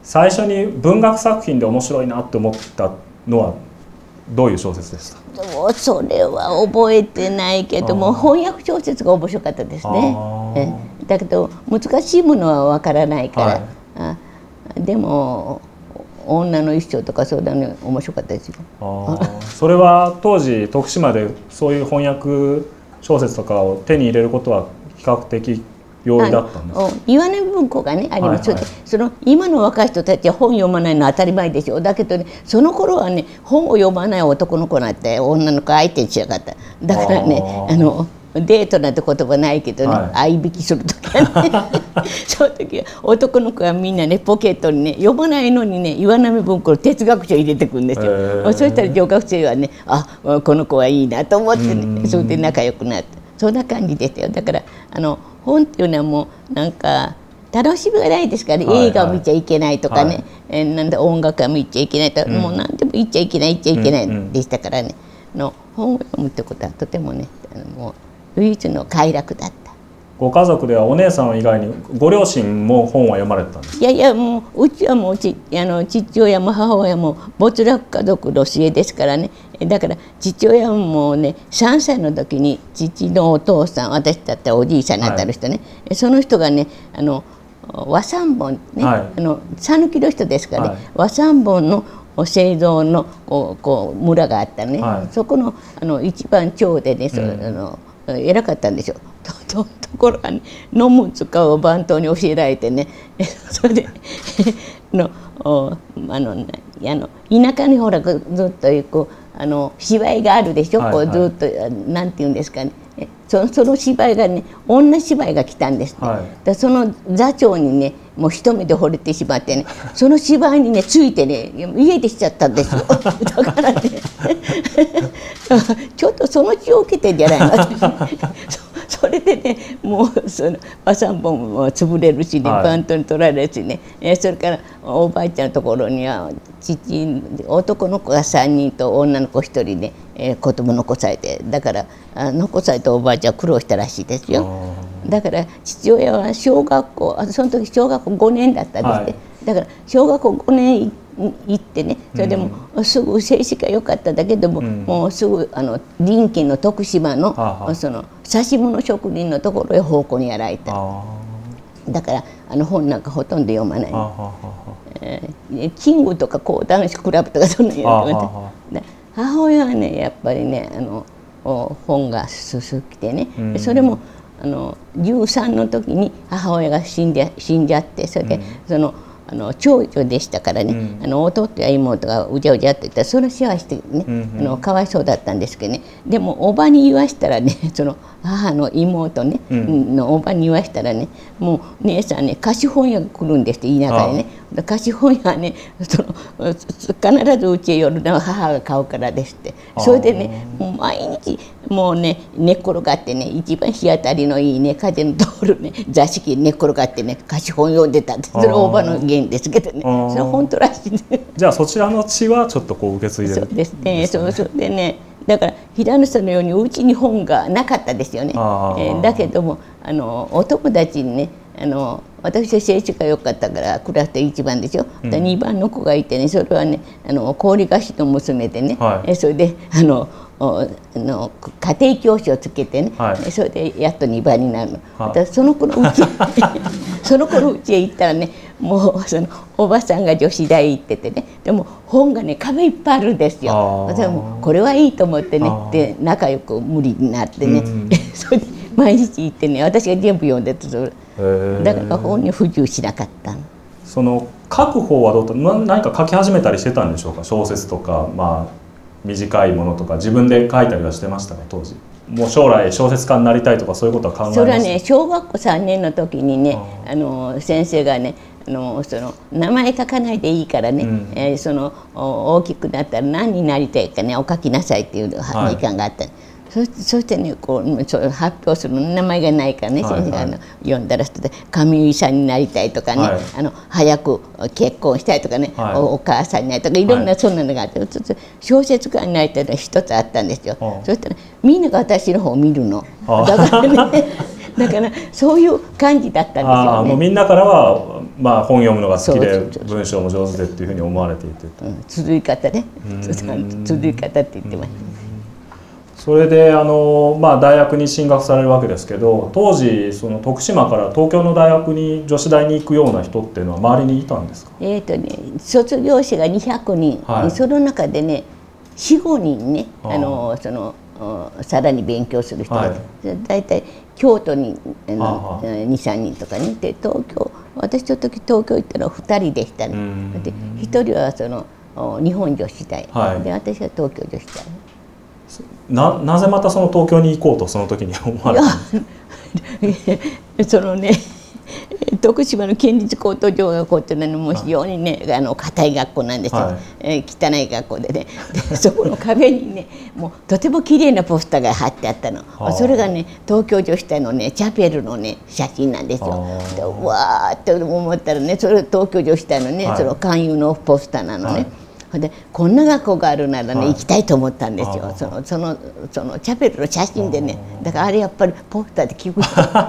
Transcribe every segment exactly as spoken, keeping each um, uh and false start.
最初に文学作品で面白いなって思ったのはどういう小説でした？ それは覚えてないけども、翻訳小説が面白かったですね。えだけど難しいものはわからないから、はい、あでも女の一生とかそうだね、面白かったですよ。 あそれは当時徳島でそういう翻訳小説とかを手に入れることは比較的容易だったんですか？ 岩波文庫がねあります。はいはい、その今の若い人たちは本読まないのは当たり前でしょ。だけどね、その頃はね本を読まない男の子なんて女の子相手にしなかった。だからね、あのデートなんて言葉ないけどね、はい、相引きする時はねその時は男の子はみんなねポケットにね読まないのにね岩波文庫の哲学書入れてくるんですよ。そしたら女学生はね、あこの子はいいなと思ってね、それで仲良くなって、そんな感じですよ。だからあの本っていうのはもうなんか楽しみがないですから、ね、はいはい、映画を見ちゃいけないとかね、はい、えなんだ音楽は見ちゃいけないとか、うん、もう何でも言っちゃいけない言っちゃいけないでしたからね、うんうん、の本を読むってことはとてもねもう唯一の快楽だった。 ご家族ではお姉さん以外にご両親も本は読まれてたんですか？ いやいや、もううちはもうちあの父親も母親も没落家族の末ですからね。だから父親もねさんさいの時に父のお父さん、私だったらおじいさんになったる人ね、はい、その人がねあの和三盆ね、はい、あの讃岐の人ですからね、はい、和三盆の製造のこうこう村があったね、はい、そこのあの一番長でね、うん、あの偉かったんでしょ。と, と, ところがね、飲む使うを番頭に教えられてねそれでのあのあの田舎にほらずっとこうあの芝居があるでしょ、はいはい、こうずっとなんていうんですかね、そ, その芝居がね女芝居が来たんですね、はい、だその座長にねもう一目で惚れてしまってね、その芝居にねついてね家出しちゃったんですよだからねちょっとその血を受けてんじゃないのそれでねもうその和三盆も潰れるしね、はい、バントに取られるしね、えそれからおばあちゃんのところには父男の子がさんにんと女の子ひとりで、えー、子供残されて、だからあ残されたおばあちゃんは苦労したらしいですよ。だから父親は小学校あその時小学校ごねんだったんですね、はい、だから小学校ごねん行ってね、それでも、うん、すぐ成績が良かっただけでも、うん、もうすぐあの臨近の徳島の、はあ、その指物職人のところへ奉公にやられた。だからあの本なんかほとんど読まない。はあはあえー、キングとかこう男子クラブとかそんなのやってまた。母親はねやっぱりねあの本が好きでね、うん、それもあのじゅうさんの時に母親が死んで死んじゃって、それで、うん、そのあの長女でしたからね、うん、あの弟や妹がうじゃうじゃって言ったらそれを世話してね、うんうん、あのかわいそうだったんですけどね、でもおばに言わしたらねその母の妹ね、うん、のおばに言わしたらね、もう姉さんね貸本屋が来るんですって田舎にね、貸本屋はねその必ずうちへ寄るのは母が買うからですって、それでねもう毎日もうね寝っ転がってね一番日当たりのいいね風の通るね座敷に寝っ転がってね貸本読んでたって、それおばの原ですけどね、それは本当らしいですじゃあそちらの血はちょっとこう受け継いでるんですね。 そうですね、そうそうでね、だから平野さんのようにうちに本がなかったですよね。えー、だけどもあのお友達にねあの私は成績が良かったからクラスでいちばんでしょ、うん、にばんの子がいてね、それはねあの氷菓子の娘でね、はい、それであのあの家庭教師をつけてね、はい、それでやっとにばんになるの。はい、その子のうちその子のうちへ行ったらねもうそのおばさんが女子大行っててね、でも本がね壁いっぱいあるんですよ。私もこれはいいと思ってねで仲良く無理になってねそれで毎日行ってね私が全部読んでて、だから本に不自由しなかったの。 その書く方はどうと何か書き始めたりしてたんでしょうか？小説とかまあ短いものとか自分で書いたりはしてましたか当時？もう将来小説家になりたいとかそういうことは考えました？ それはね小学校さんねんの時にねあの先生がねあのその名前書かないでいいからね、うん、えー、その大きくなったら何になりたいかねお書きなさいっていう時間があった、はい、そ, そしてねこうそ発表する名前がないからね、はいはい、先生があの読んだら人で上井さんになりたいとかね、はい、あの早く結婚したいとかね、はい、お, お母さんになりたいとかいろんなそんなのがあって、はい、小説家になりたいのが一つあったんですよ。はい、そしたらみんなが私の方を見るの。だからねだからそういう感じだったんですよね。 あもうみんなからは、まあ、本読むのが好きで文章も上手でっていうふうに思われていて、 うん、続い方ね、続い方って言ってました。 それであの、まあ、大学に進学されるわけですけど、当時その徳島から東京の大学に女子大に行くような人っていうのは周りにいたんですか？ えっとね、卒業生がにひゃくにん、はい、その中でねよん、ごにんね、あのそのさらに勉強する人が、はい、だいたい京都にに、さんにんとかね、で東京、私の時東京行ったのはふたりでしたね。でひとりはその日本女子大、はい、で私は東京女子大。 な, なぜまたその東京に行こうとその時に思われたんですか？ そのね徳島の県立高等女学校っていうのはもう非常にね、あの堅い学校なんですよ、はい、えー、汚い学校でね、でそこの壁にねもうとても綺麗なポスターが貼ってあったの。それがね東京女子大のねチャペルのね写真なんですよ。でわーって思ったらね、それ東京女子大のね、はい、その勧誘のポスターなのね、はい、でこんな学校があるならね、はい、行きたいと思ったんですよ。そのそのそのチャペルの写真でね、だからあれやっぱりポスターで聞く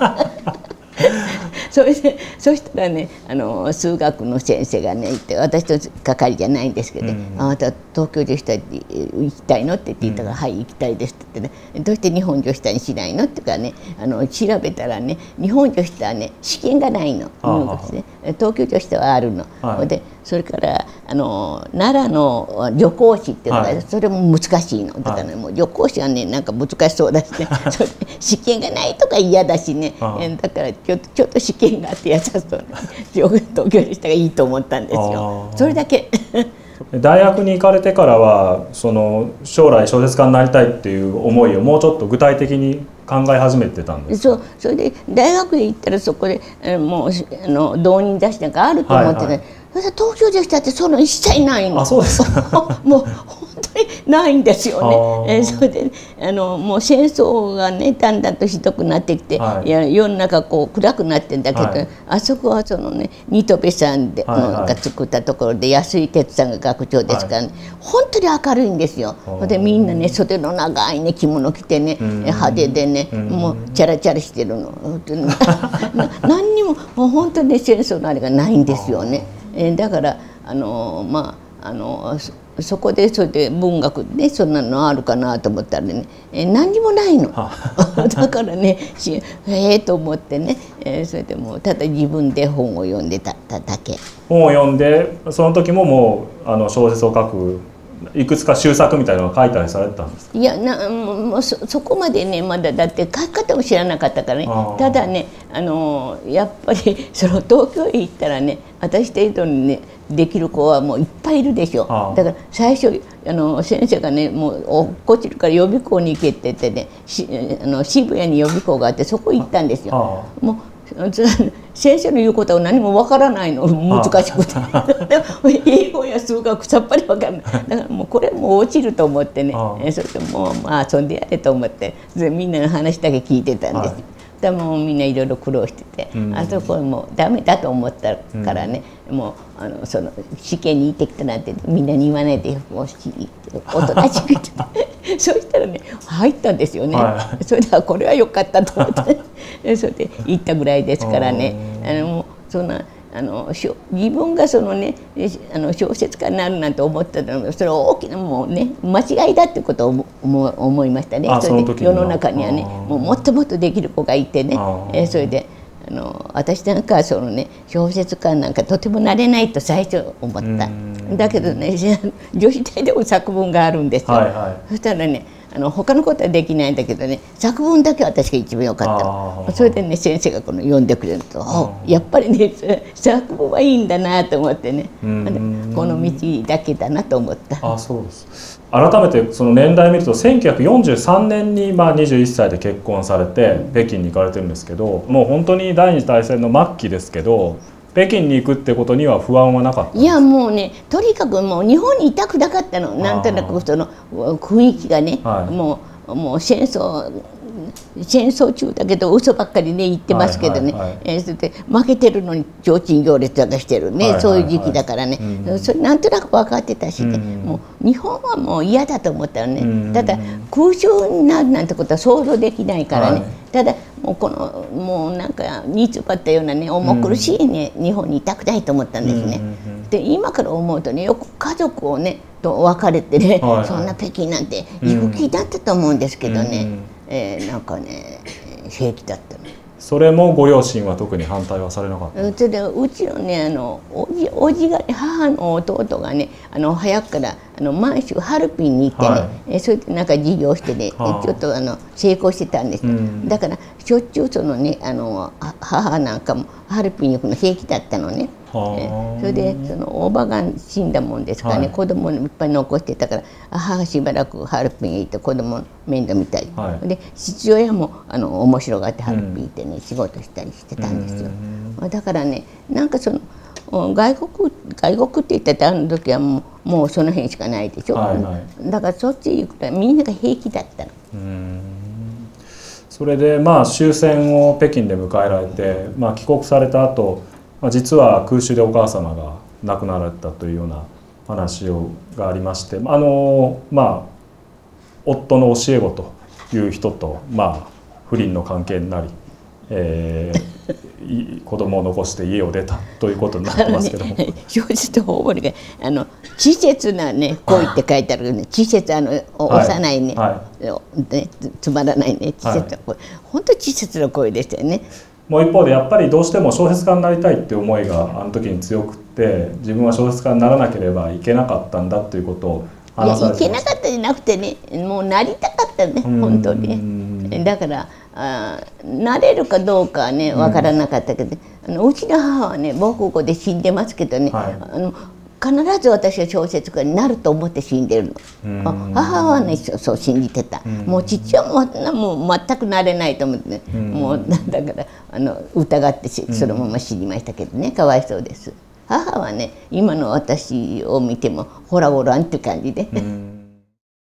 それでそしたらね、あの数学の先生がねいて、私と係じゃないんですけど、ね、うん、あなた東京女子大行きたいのって言ったから、うん、はい行きたいですって言ってね、どうして日本女子大にしないのって言うからね、あの調べたらね日本女子大はね試験がないの、ね、東京女子大はあるの、はい、でそれからあの奈良の旅行士っていうのが、はい、それも難しいのだから、ね、はい、もう旅行士はねなんか難しそうだしねそれ試験がないとか嫌だしね、だからちょっとちょっと試験があって優しそうな東京女子大がいいと思ったんですよ。それだけ大学に行かれてからはその将来小説家になりたいっていう思いをもうちょっと具体的に考え始めてたんですか？そう、それで大学へ行ったらそこでもうあの動員雑誌なんかあると思ってね、はいはい、東京女子大ってその一切ないの。 あ、そうですか。 もう本当にないんですよね。えー、それであのもう戦争がねだんだんとひどくなってきて、はい、いや世の中こう暗くなってんだけど、はい、あそこはそのね新渡戸さんで、はいはい、が作ったところで安井哲さんが学長ですからね、はい、本当に明るいんですよ。でみんなね袖の長いね着物着てね派手でね、もうチャラチャラしてるの。何にももう本当に、ね、戦争のあれがないんですよね。えー、だからあのまああの そ, そこでそれで文学ねそんなのあるかなと思ったらね、えー、何にもないの。だからねええー、と思ってね、えー、それでもうただ自分で本を読んでただけ。 本を読んでその時ももうあの小説を書くいくつか修作みたいなのが書いたりされてたんですか？ いやなもう そ, そこまでねまだだって書き方も知らなかったからね。ただねあのやっぱりその東京へ行ったらね私程度にねできる子はもういっぱいいるでしょ。だから最初あの先生がねもう落っこちるから予備校に行けって言ってねしあの渋谷に予備校があってそこ行ったんですよ。もう先生の言うことは何もわからないの難しくて英語や数学さっぱりわからない。だからもうこれもう落ちると思ってね、それでもうまあ遊んでやれと思ってみんなの話だけ聞いてたんです。はい、でもみんないろいろ苦労してて、うん、あそこもうダメだと思ったからね、うん、もうあのその試験に行ってきたなんてみんなに言わないでもうおとなしくてそうしたらね入ったんですよね。はい、それではこれは良かったと思ってそれで行ったぐらいですからね。あのもうそんなあの自分がそのねあの小説家になるなんて思ったのそれは大きなもうね間違いだってことを思思いましたね。それで世の中にはねもうもっともっとできる子がいてね、えそれであの私なんかはそのね小説家なんかとてもなれないと最初思った。だけどね女子大でも作文があるんですよ。はいはい、そしたらねあの他のことはできないんだけどね作文だけは私が一番良かったの。それでね先生がこの読んでくれるとやっぱりね作文はいいんだなと思ってねこの道だけだなと思った。 あ、そうです。改めてその年代見るとせんきゅうひゃくよんじゅうさんねんにまあにじゅういっさいで結婚されて北京に行かれてるんですけど、もう本当に第二次大戦の末期ですけど北京に行くってことには不安はなかった？ いやもうねとにかくもう日本にいたくなかったの。なんとなくその雰囲気がね、はい、もうもう戦争戦争中だけど嘘ばっかりね言ってますけどね、えそれで負けてるのに提灯行列とかしてるね、はいはいはい、そういう時期だからね、うん、それなんとなく分かってたしね、うん、もう日本はもう嫌だと思ったらね、うん、ただ空襲になるなんてことは想像できないからね、はい、 ただもうこのもうなんか煮詰まったようなね重苦しいね、日本にいたくないと思ったんですね。で今から思うとねよく家族をねと別れてね、はいはい、そんな北京なんて行く気だったと思うんですけどね、うんえー、なんかね平気だったの。 それもご両親は特に反対はされなかった？ うちでうちのねあのおじおじがね母の弟がねあの早くからあの満州ハルピンに行ってね、はい、えそれでなんか事業してね、はあ、ちょっとあの成功してたんですよ、うん、だからしょっちゅうそのねあの母なんかもハルピンに行くの平気だったのね。えそれでそのおばが死んだもんですからね、はい、子供いっぱい残してたから母がしばらくハルピンへ行って子供の面倒見たり、はい、で父親もあの面白がってハルピン行ってね、うん、仕事したりしてたんですよ。だからねなんかその外国外国って言ってたあの時はもう、もうその辺しかないでしょ、はいはい、だからそっち行くとみんなが平気だったの。 うんそれでまあ終戦を北京で迎えられて、まあ、帰国された後実は空襲でお母様が亡くなられたというような話をがありまして、あのまあ夫の教え子という人とまあ不倫の関係になり、えー、子供を残して家を出たということになってますけども、ね、 小説とほぼりがあの稚拙なね恋って書いてあるね、稚拙あの幼いね、はいはい、ねつまらないね稚拙な恋、はい、本当稚拙な恋でしたよね。 もう一方でやっぱりどうしても小説家になりたいっていう思いがあの時に強くって自分は小説家にならなければいけなかったんだということを話されてました。 いやいけなかったじゃなくてねもうなりたかったね本当にね。だからあなれるかどうかはね分からなかったけど、うん、あのうちの母はね母国語で死んでますけどね、はい、あの必ず私は小説家になると思って死んでるの。母はねそう信じてた。もう父はもうもう全くなれないと思ってね、もうだからあの疑ってそのまま死にましたけどね、かわいそうです。母はね今の私を見てもほらごらんって感じで。